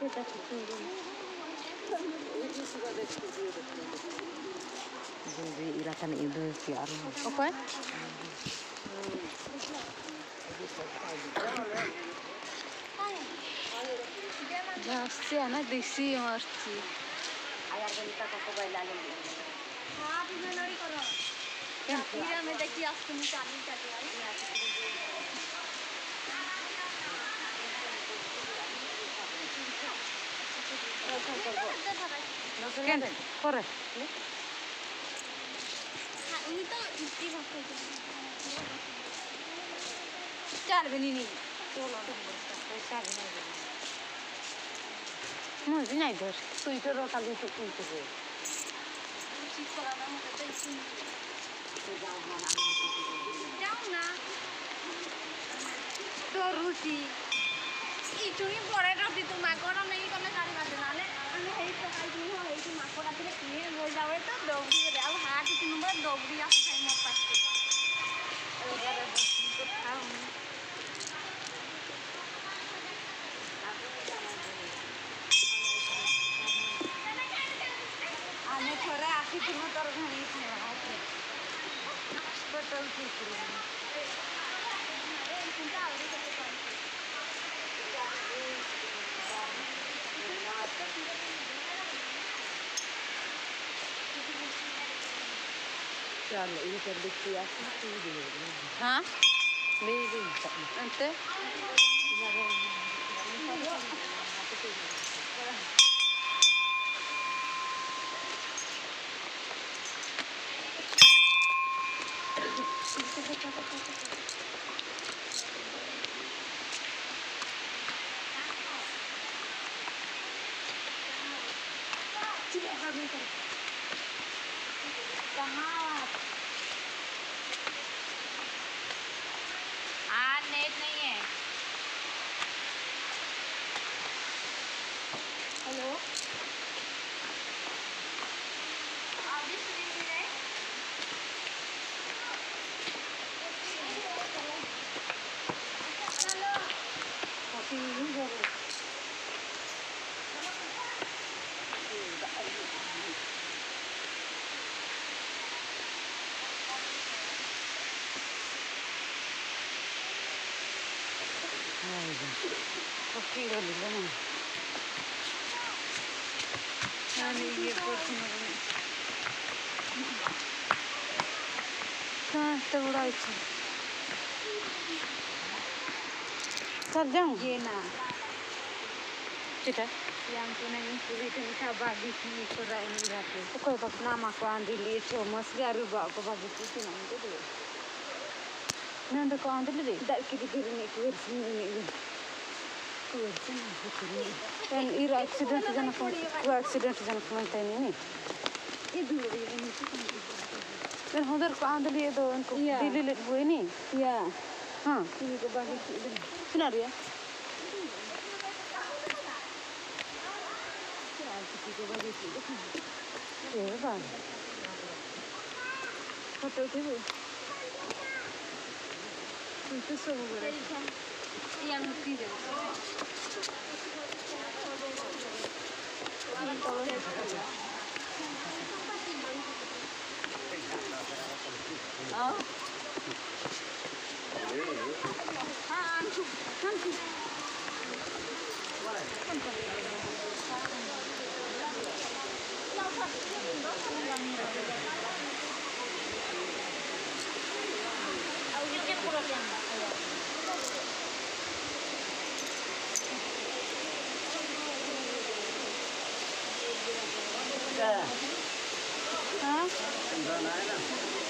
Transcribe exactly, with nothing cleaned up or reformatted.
Jadi ilakan itu siar. Oke. Masih anak desi masih. Ayah kita kok bailan ini. हाँ भी मैं नहीं कर रहा क्या फिर मैं देखिए आज तुम चालू कर दिया Ken, kore. हाँ ini तो इतनी बात है चार बनी नहीं मुझे नहीं दर Twitter ro kali tu Twitter. जाओ ना तो रुचि इचुनी पड़े रही तो माकोड़ा नहीं करने सारी बात नाले अने हेई तो काई नहीं हो हेई तो माकोड़ा तेरे किए हो जावे तो डोबरी रे अब हाथ की नंबर डोबरी आ खाई मत पाते अरे जरा तो खाओ आने थोड़ा आखी तुम तर घणी खाया आके बटल की करू अरे इनका आवड़ी के चल ये कर देखते हैं तू दे हाँ ले ले अंते हाँ नेट नहीं है हेलो अभी सुनी भी नहीं हेलो कॉफी नहीं जरूर कॉफी वाली लेना हाँ नहीं ये बहुत हाँ तो बड़ा अच्छा चल जाऊं ये ना चिटा yang tunai ini kita coba di sini kurang ini berarti. कोई बात Nama aku Andi Lietho, mas garu bawa ke bagi itu nanti dulu. nanti kau ambil deh Dak kiri kiri ni kuir sini ni. kuat sih kuat Dan ira accident jangan kau, kau accident jangan kau nanti ini. itu ini itu Dan hodar kau Andi Lietho, kau Dili Liet bu ini. ya हाँ ini kau bagi itu सुना रही है kau bagi itu ये बात photo उठे वो itu semua berarti yang tidak oh ah antu antu Hah?